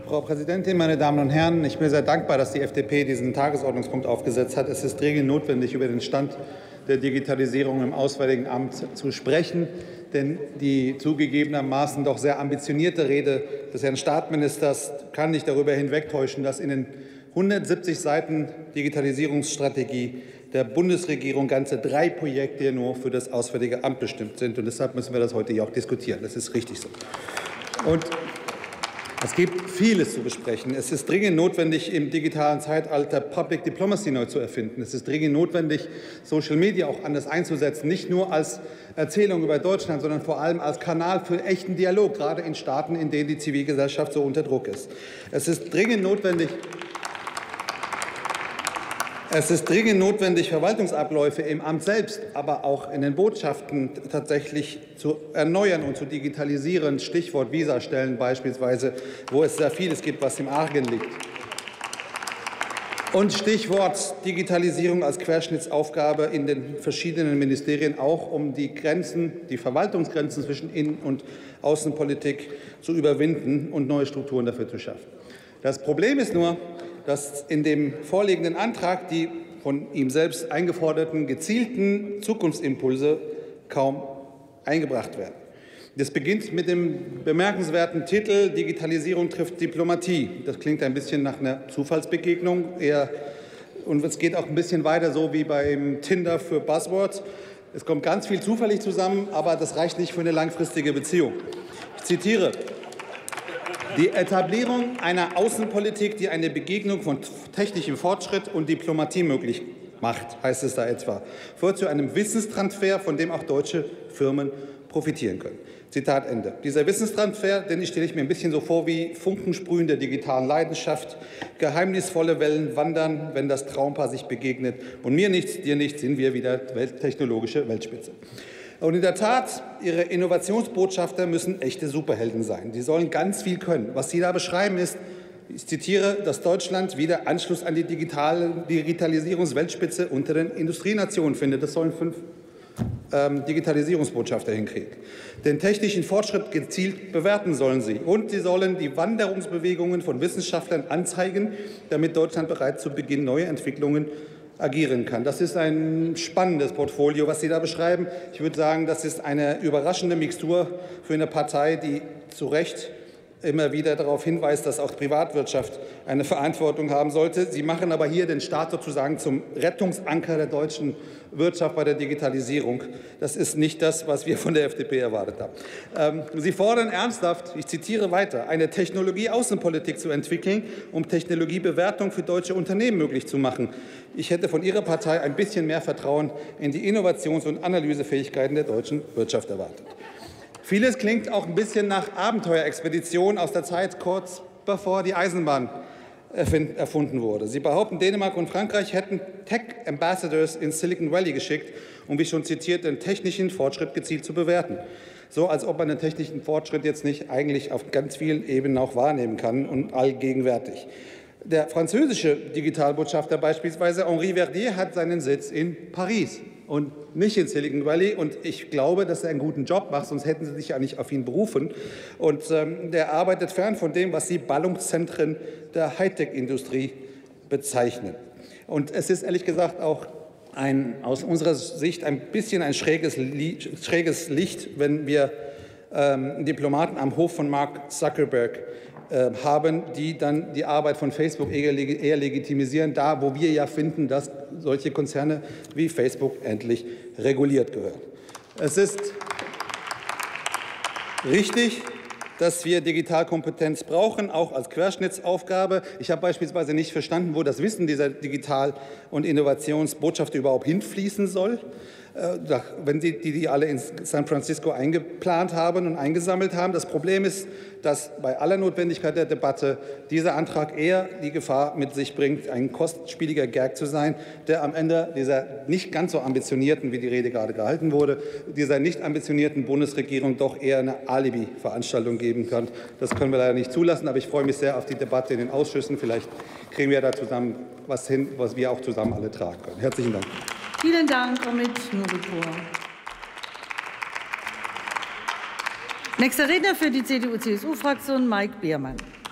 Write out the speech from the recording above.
Frau Präsidentin, meine Damen und Herren! Ich bin sehr dankbar, dass die FDP diesen Tagesordnungspunkt aufgesetzt hat. Es ist dringend notwendig, über den Stand der Digitalisierung im Auswärtigen Amt zu sprechen. Denn die zugegebenermaßen doch sehr ambitionierte Rede des Herrn Staatsministers kann nicht darüber hinwegtäuschen, dass in den 170 Seiten Digitalisierungsstrategie der Bundesregierung ganze 3 Projekte nur für das Auswärtige Amt bestimmt sind. Und deshalb müssen wir das heute hier auch diskutieren. Das ist richtig so. Und es gibt vieles zu besprechen. Es ist dringend notwendig, im digitalen Zeitalter Public Diplomacy neu zu erfinden. Es ist dringend notwendig, Social Media auch anders einzusetzen, nicht nur als Erzählung über Deutschland, sondern vor allem als Kanal für echten Dialog, gerade in Staaten, in denen die Zivilgesellschaft so unter Druck ist. Es ist dringend notwendig, Verwaltungsabläufe im Amt selbst, aber auch in den Botschaften tatsächlich zu erneuern und zu digitalisieren. Stichwort Visastellen beispielsweise, wo es sehr vieles gibt, was im Argen liegt. Und Stichwort Digitalisierung als Querschnittsaufgabe in den verschiedenen Ministerien, auch um die Verwaltungsgrenzen zwischen Innen- und Außenpolitik zu überwinden und neue Strukturen dafür zu schaffen. Das Problem ist nur, dass in dem vorliegenden Antrag die von ihm selbst eingeforderten gezielten Zukunftsimpulse kaum eingebracht werden. Das beginnt mit dem bemerkenswerten Titel »Digitalisierung trifft Diplomatie«. Das klingt ein bisschen nach einer Zufallsbegegnung. Und es geht auch ein bisschen weiter, so wie beim Tinder für Buzzwords. Es kommt ganz viel zufällig zusammen, aber das reicht nicht für eine langfristige Beziehung. Ich zitiere: Die Etablierung einer Außenpolitik, die eine Begegnung von technischem Fortschritt und Diplomatie möglich macht, heißt es da etwa, führt zu einem Wissenstransfer, von dem auch deutsche Firmen profitieren können. Zitat Ende. Dieser Wissenstransfer, den stelle ich mir ein bisschen so vor wie Funkensprühen der digitalen Leidenschaft. Geheimnisvolle Wellen wandern, wenn das Traumpaar sich begegnet. Und mir nichts, dir nichts, sind wir wieder technologische Weltspitze. Und in der Tat, Ihre Innovationsbotschafter müssen echte Superhelden sein. Sie sollen ganz viel können. Was Sie da beschreiben ist, ich zitiere, dass Deutschland wieder Anschluss an die Digitalisierungsweltspitze unter den Industrienationen findet. Das sollen 5 Digitalisierungsbotschafter hinkriegen. Den technischen Fortschritt gezielt bewerten sollen sie. Und sie sollen die Wanderungsbewegungen von Wissenschaftlern anzeigen, damit Deutschland bereits zu Beginn neuer Entwicklungen agieren kann. Das ist ein spannendes Portfolio, was Sie da beschreiben. Ich würde sagen, das ist eine überraschende Mixtur für eine Partei, die zu Recht immer wieder darauf hinweist, dass auch Privatwirtschaft eine Verantwortung haben sollte. Sie machen aber hier den Staat sozusagen zum Rettungsanker der deutschen Wirtschaft bei der Digitalisierung. Das ist nicht das, was wir von der FDP erwartet haben. Sie fordern ernsthaft, ich zitiere weiter, eine Technologie-Außenpolitik zu entwickeln, um Technologiebewertung für deutsche Unternehmen möglich zu machen. Ich hätte von Ihrer Partei ein bisschen mehr Vertrauen in die Innovations- und Analysefähigkeiten der deutschen Wirtschaft erwartet. Vieles klingt auch ein bisschen nach Abenteuerexpedition aus der Zeit kurz bevor die Eisenbahn erfunden wurde. Sie behaupten, Dänemark und Frankreich hätten Tech-Ambassadors in Silicon Valley geschickt, um, wie schon zitiert, den technischen Fortschritt gezielt zu bewerten. So, als ob man den technischen Fortschritt jetzt nicht eigentlich auf ganz vielen Ebenen auch wahrnehmen kann und allgegenwärtig. Der französische Digitalbotschafter beispielsweise, Henri Verdier, hat seinen Sitz in Paris und nicht in Silicon Valley. Und ich glaube, dass er einen guten Job macht, sonst hätten Sie sich ja nicht auf ihn berufen. Und der arbeitet fern von dem, was Sie Ballungszentren der Hightech-Industrie bezeichnen. Und es ist ehrlich gesagt auch aus unserer Sicht ein bisschen ein schräges Licht, wenn wir Diplomaten am Hof von Mark Zuckerberg haben, die dann die Arbeit von Facebook eher legitimisieren, da wo wir ja finden, dass solche Konzerne wie Facebook endlich reguliert gehören. Es ist richtig, dass wir Digitalkompetenz brauchen, auch als Querschnittsaufgabe. Ich habe beispielsweise nicht verstanden, wo das Wissen dieser Digital- und Innovationsbotschafter überhaupt hinfließen soll. Wenn Sie die alle in San Francisco eingeplant haben und eingesammelt haben. Das Problem ist, dass bei aller Notwendigkeit der Debatte dieser Antrag eher die Gefahr mit sich bringt, ein kostspieliger Gag zu sein, der am Ende dieser nicht ganz so ambitionierten, wie die Rede gerade gehalten wurde, dieser nicht ambitionierten Bundesregierung doch eher eine Alibi-Veranstaltung geben kann. Das können wir leider nicht zulassen, aber ich freue mich sehr auf die Debatte in den Ausschüssen. Vielleicht kriegen wir da zusammen was hin, was wir auch zusammen alle tragen können. Herzlichen Dank. Vielen Dank, Omid Nuripur. Nächster Redner für die CDU-CSU-Fraktion, Mike Beermann.